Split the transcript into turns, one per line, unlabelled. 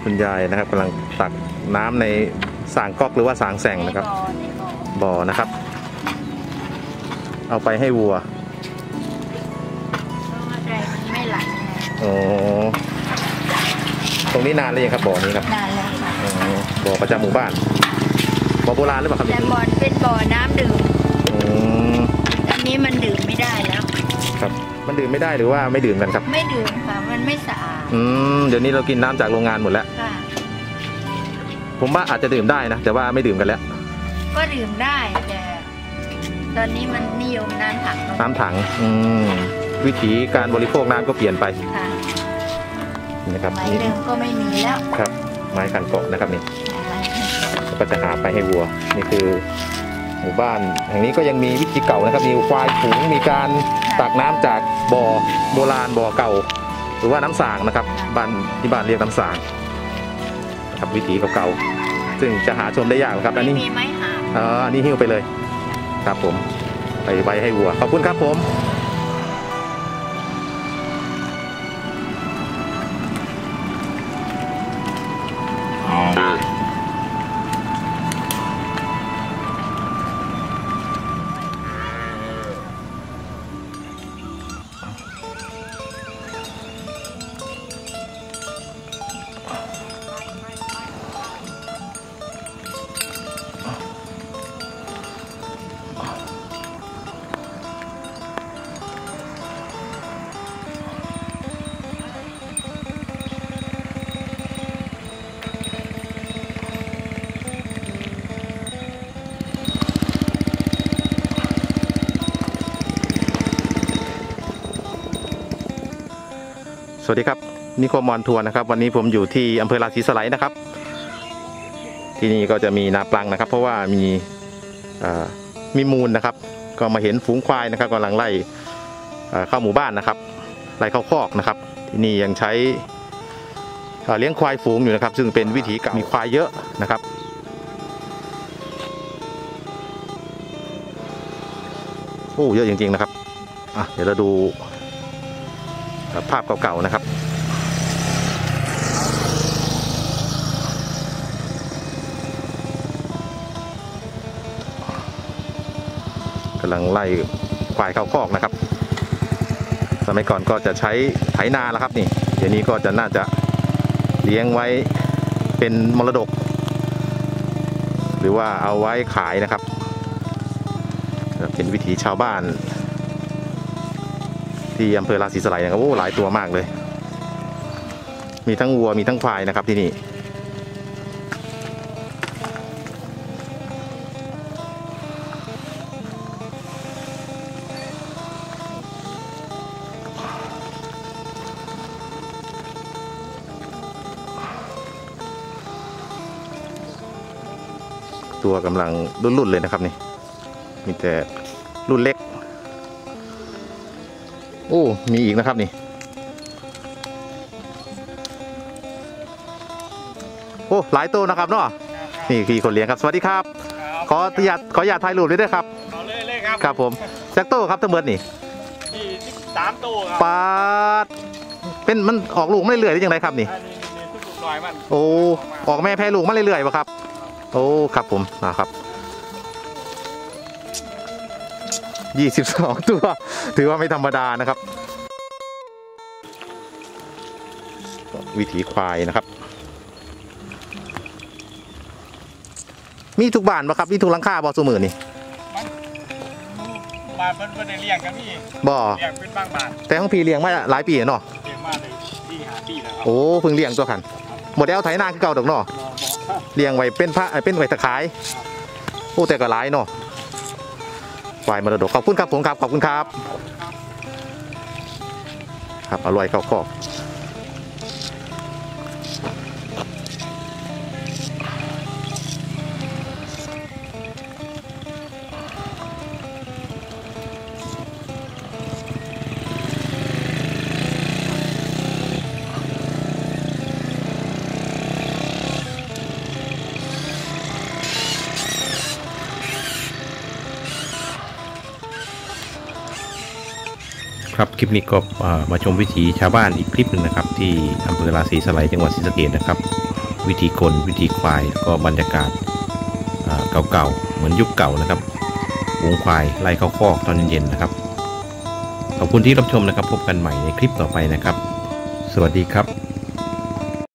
คุณยายนะครับกำลังตักน้ำในสางก๊อกหรือว่าสางแสงนะครับบ่อนะครับเอาไปให้วัว
ไม่ไหล
โอ้ตรงนี้นานเลยครับบ่อนี้ครับ
นานแล้วค่ะ
บ่อประจำหมู่บ้านบ่อโบราณหรือเปล่าครับ
แต่บ่อเป็นบ่อน้ำดื่มอันนี้มันดื่มไม่ได้แล้ว
ครับมันดื่มไม่ได้หรือว่าไม่ดื่มกันครับ
ไม่ดื่มค่ะมันไม่สะอาด
เดี๋ยวนี้เรากินน้ำจากโรงงานหมดแล้วผมว่าอาจจะดื่มได้นะแต่ว่าไม่ดื่มกันแล้ว
ก็ดื่มได้แต่ตอนนี้มันนิยมน้ำถัง
วิธีการบริโภคน้ำก็เปลี่ยนไปนะครับ
ไม้เดิมก็ไม่มีแล้ว
ครับไม้คันเกาะนะครับนี่ก็จะหาไปให้วัวนี่คือหมู่บ้านแห่งนี้ก็ยังมีวิธีเก่านะครับมีควายฝูงมีการตักน้ำจากบ่อโบราณบ่อเก่าหรือว่าน้ำสางนะครับบ้านที่บ้านเรียกน้ำสางนะครับวิธีเก่าๆซึ่งจะหาชมได้ยากครับอันนี้
มีไม้หา
อันนี้หิ้วไปเลยครับผมไปไว้ให้วัวขอบคุณครับผมสวัสดีครับนิคมมอนทัวร์นะครับวันนี้ผมอยู่ที่อำเภอราศีสไลด์นะครับที่นี่ก็จะมีนาปลังนะครับเพราะว่ามีมูลนะครับก็มาเห็นฝูงควายนะครับกำลังไล่เข้าหมู่บ้านนะครับไล่เข้าคอกนะครับที่นี่ยังใช้เลี้ยงควายฝูงอยู่นะครับซึ่งเป็นวิถีเก่ามีควายเยอะนะครับโอ้เยอะจริงๆนะครับเดี๋ยวเราดูภาพเก่าๆนะครับกำลังไล่ควายเข้าคอกนะครับสมัยก่อนก็จะใช้ไถนาแล้วครับนี่เดี๋ยวนี้ก็จะน่าจะเลี้ยงไว้เป็นมรดกหรือว่าเอาไว้ขายนะครับเป็นวิถีชาวบ้านที่อำเภอราศีสไลด์นะครับโอ้หลายตัวมากเลยมีทั้งวัวมีทั้งควายนะครับที่นี่ตัวกำลังรุ่นๆเลยนะครับนี่มีแต่รุ่นเล็กโอ้มีอีกนะครับนี่โอ้หลายตัวนะครับเนาะนี่คือคนเลี้ยงครับสวัสดีครับขออนุญาตถ่ายรูปด้วยครับ
เลยครับ
ครับผมจากโต้ครับทั้งหมดนี่
3 ตัวครับ
ปาดเป็นมันออกลูกไม่เรื่อยได้ยังไงครับนี่โอ้ออกแม่แพ้ลูกมาเรื่อยๆป่ะครับโอ้ครับผมนะครับ22 ตัวถือว่าไม่ธรรมดานะครับวิถีควายนะครับมีทุกบ้านป่ะครับมีทุกหลังคาบ่อสูมือนี่
บ้านเพิ่นได้เลี้ยงกันพี่
บ่
เลี้ยงเป็นบางบ้าน
แต่ของพี่เลี้ยงมาหลายปีเนาะ
เลี้ยงมาเลย4-5 ปีแล้วครับ
โอ้เพิ่งเลี้ยงตัวขันหมดแล้วไถนาคือเก่าดอกเนาะเลี้ยงไว้เป็นไว้ตะขายโอ้แต่ก็หลายเนาะควายมรดกขอบคุณครับผมครับขอบคุณครับครับอร่อยเข้าคอก ครับคลิปนี้ก็มาชมวิถีชาวบ้านอีกคลิปหนึ่งนะครับที่อำเภอราศีสไลด์จังหวัดศรีสะเกษนะครับวิธีคนวิธีควายแล้วก็บรรยากาศเก่าๆเหมือนยุคเก่านะครับฝูงควายไล่เข้าคอกตอนเย็นๆนะครับขอบคุณที่รับชมนะครับพบกันใหม่ในคลิปต่อไปนะครับสวัสดีครับ